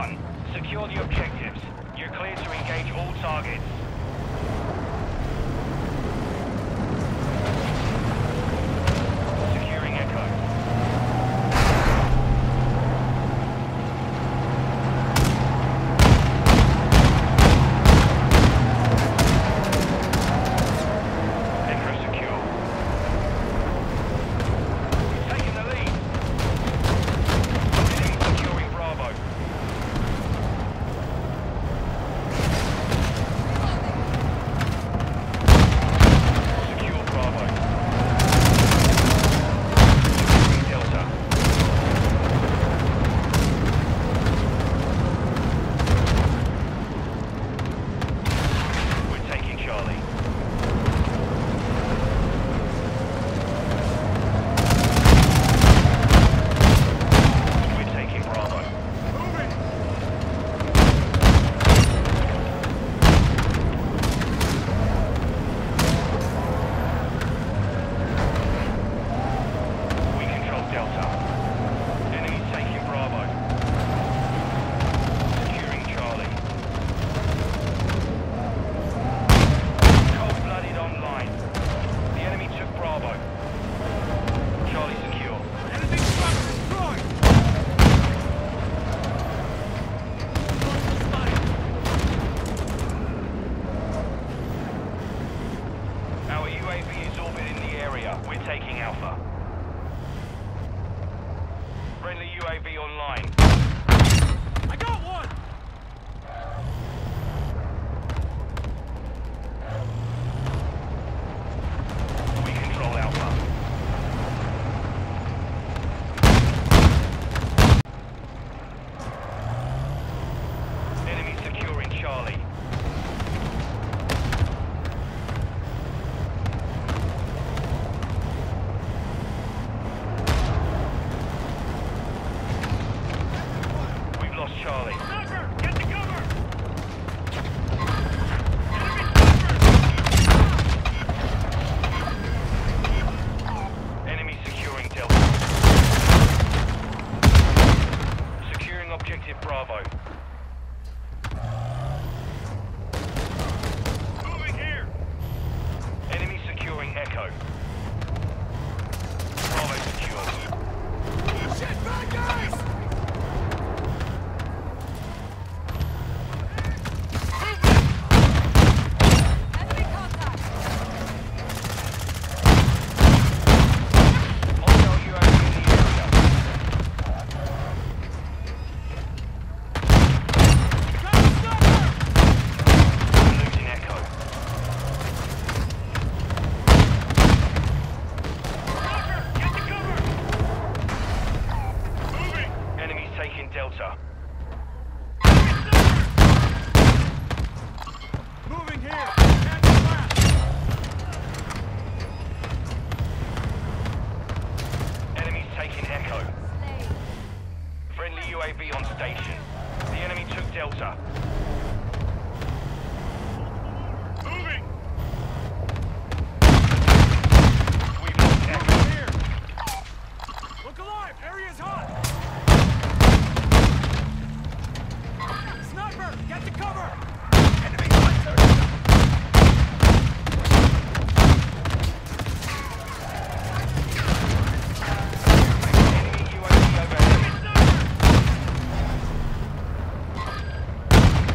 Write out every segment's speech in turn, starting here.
1. Secure the objectives. You're clear to engage all targets. Securing Echo. Echo secure. We've taken the lead. Enemy securing Bravo. Secure Bravo. Securing Delta. We're taking Charlie. We're taking Bravo. We control Delta. Enemy taking Bravo. Securing Charlie. Cold-blooded online. The enemy took Bravo. Charlie secure. Enemy truck destroyed! Our UAV is orbiting the area. We're taking Alpha. Friendly UAV online. I got one! We control Alpha. Enemy securing Charlie. We've lost Charlie. Sniper, get to cover! Enemy securing Delta. Securing objective Bravo. Moving here. Enemy securing Echo. Bravo secure. Shit, bad guys! Enemy contact! Hostile UAV in the area. We're losing Echo. Get to cover! Moving! Enemies taking Delta. Moving here! Enemies taking Echo. Slave. Friendly UAV on station. The enemy took Delta. Moving! We've lost Echo. Here! Look alive! Area's hot! Sniper! Get to cover! Enemy hunter! Enemy UAV overhead.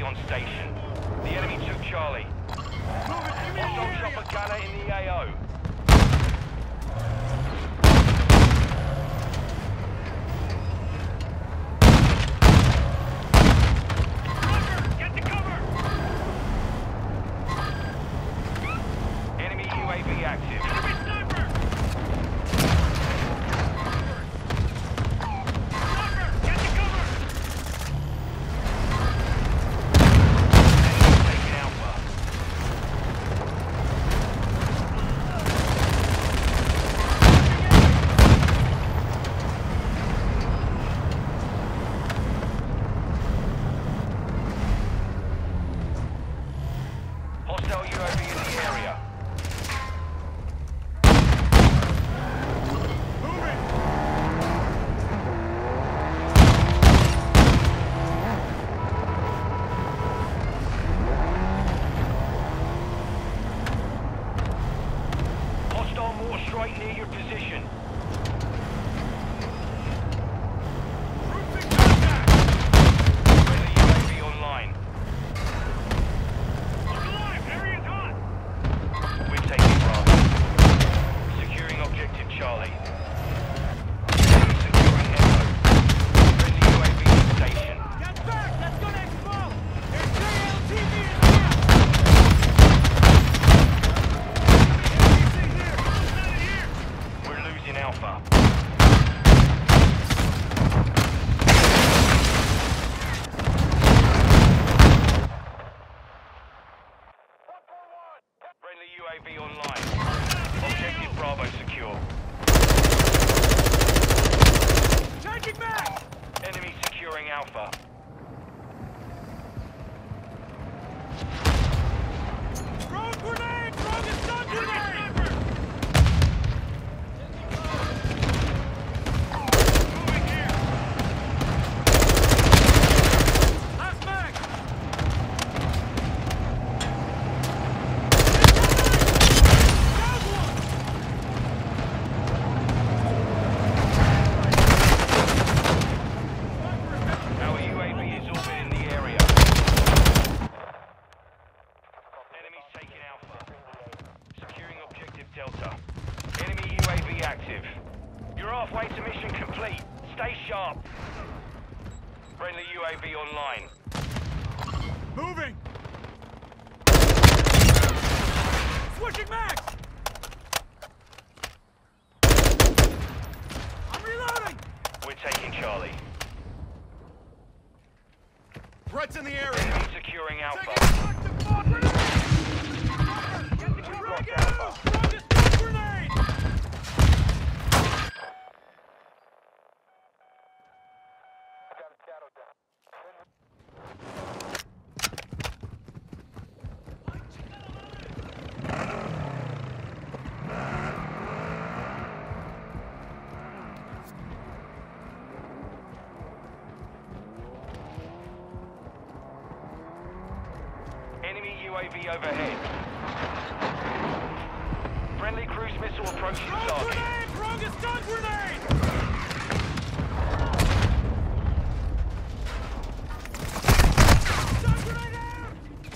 on station. The enemy took Charlie. Hostile chopper gunner in the AO. Get to cover! Enemy UAV active. Enemy sniper! Sniper! Get to cover! Enemy taking Alpha. Hostile UAV in the area. Hostile mortar strike near your position. Friendly UAV online. Look alive! Area's hot! We're taking Bravo. Securing objective Charlie. Enemy securing Echo. Friendly UAV on station. Get back! That's gonna explode! Their JLTV is here! We're losing Alpha. Friendly UAV online. Objective Bravo secure. Taking back! Enemy securing Alpha. Throw a grenade! Throw the stun grenade! Moving here. Last mag! Our UAV is orbiting the area. Enemies taking Alpha. Securing objective Delta. Enemy UAV active. You're halfway to mission complete. Stay sharp. Friendly UAV online. Moving! Switching mags! I'm reloading! We're taking Charlie. Threats in the area! Enemy securing Alpha. Frag out! Throw the stun grenade! Enemy UAV overhead. Friendly cruise missile approaching Throw a target. grenade! Throw the stun grenade! Stun grenade out!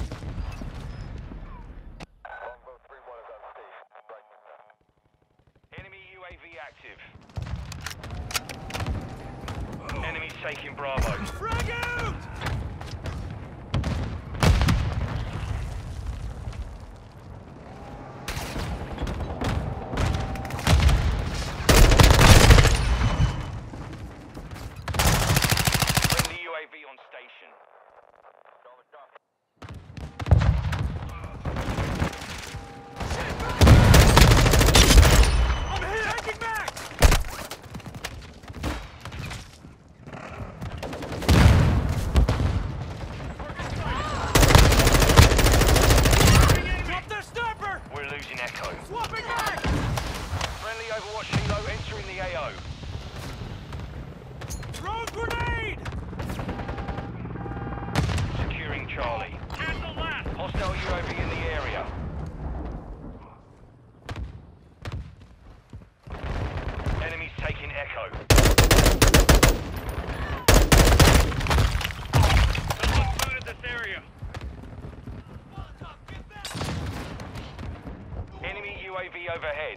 Enemy UAV active. Enemies taking Bravo. Frag out! Friendly UAV on station. I'm hit! Taking back! Drop their sniper! We're losing Echo. Swapping back! Friendly Overwatch Hilo entering the AO. Throw a grenade! Securing Charlie. UAV overhead.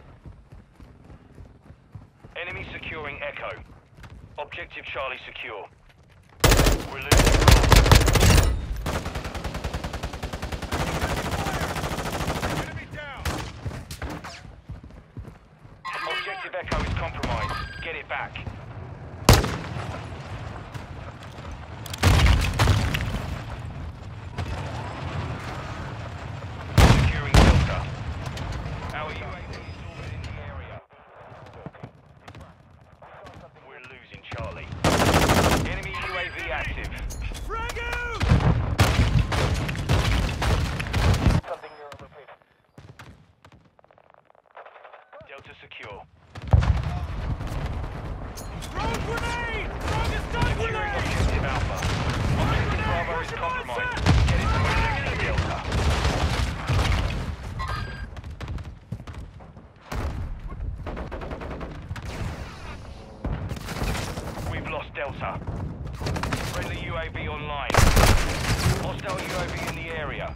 Enemy securing Echo. Objective Charlie secure. We're losing. Enemy down. Objective Echo is compromised. Get it back. Securing Delta. Our UAV is orbiting the area. We're losing Charlie. Enemy UAV active. Frag out! Delta secure. Throw grenade! Throw the stun Securing grenade! objective Alpha. Objective Bravo is compromised. Get it to objective Delta. We've lost Delta. Friendly UAV online. Hostile UAV in the area.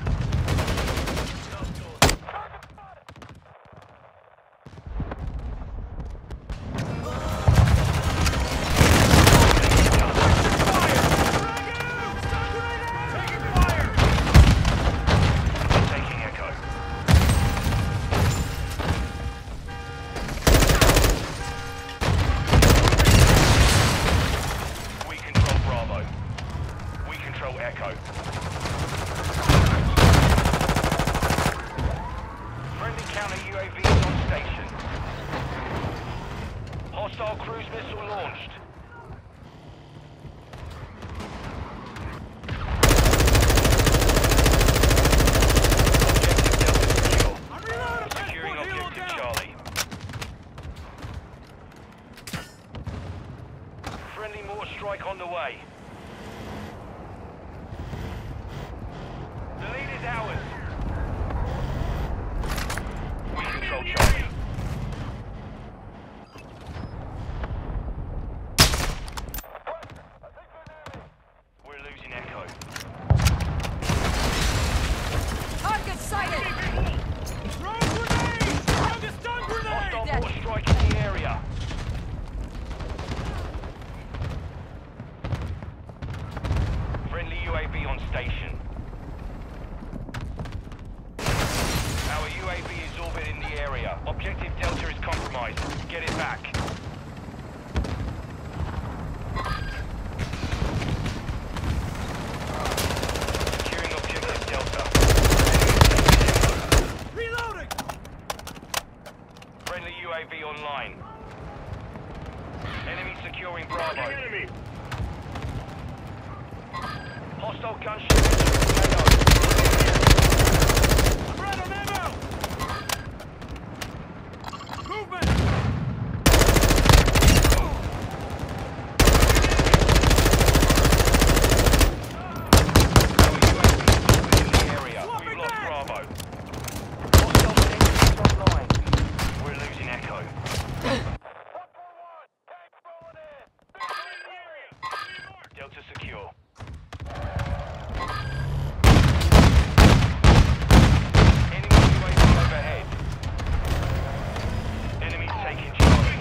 Taking Echo. We control Bravo. We control Echo. Friendly counter UAV is on station. Hostile cruise missile launched. Objective Delta secure. I'm reloading! Securing Transport helo objective down! Charlie. Friendly mortar strike on the way. The lead is ours. We control Charlie. We're losing Echo. Target sighted! Throw grenade! Throw the stun grenade! Hostile Dead. mortar strike in the area. Friendly UAV on station. Our UAV is orbiting the area. Objective Delta is compromised. Get it back. Securing objective Delta. Reloading! Friendly UAV online. Enemy securing Bravo. Enemy! Hostile gunship entering AO. I'm right on ammo! Movement! Our UAV is in the area. Swapping We've lost back. Bravo. Hostile enemies online. We're losing Echo. Delta secure. Enemy UAV overhead. Enemies taking Charlie.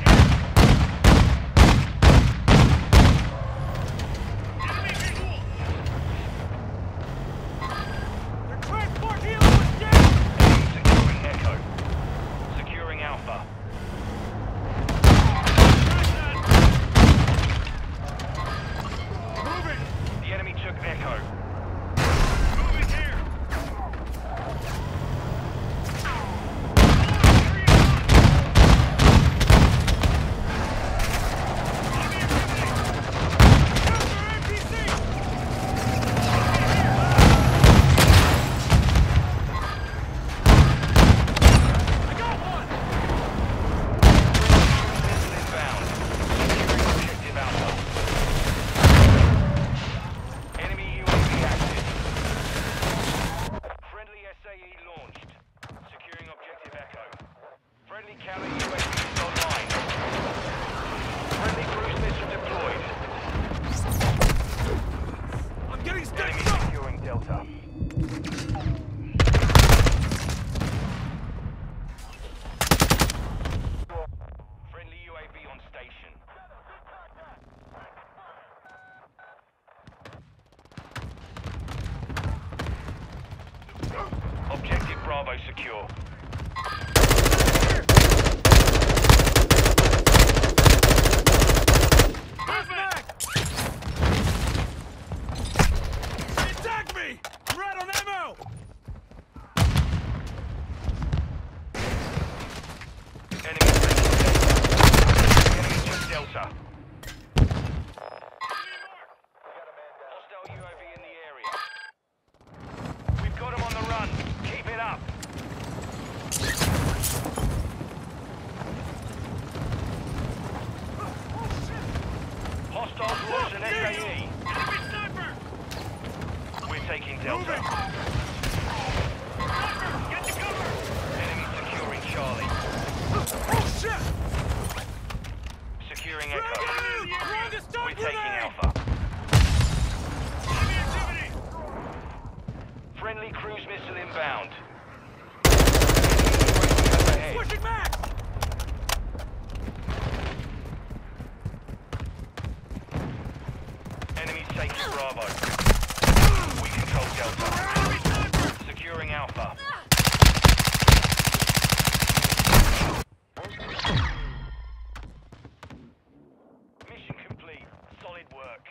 The transport helo is down! Enemy securing Echo. Securing Alpha. Moving! The enemy took Echo. Moving here! Missile inbound. Securing objective Alpha. Enemy UAV active. Friendly SAE launched. Securing objective Echo. Friendly counter UAV is online. Friendly cruise missile deployed. I'm getting Enemy stitched up! securing Delta. Bravo secure. Attack me! I'm right on ammo! Enemy took Delta. Hostile UAV in the area. We've got him on the run. Keep it up. Hostiles launched an SAE. Enemy sniper! We're taking Delta. Sniper! Get to cover! Enemy securing Charlie. Oh shit! Securing Frag Echo. enemy! Throw the stun We're taking grenade! Alpha. Enemy activity! Friendly cruise missile inbound. Enemy Switching max! Enemies taking Bravo. We control Delta. Enemy sniper! Securing Alpha. Mission complete. Solid work.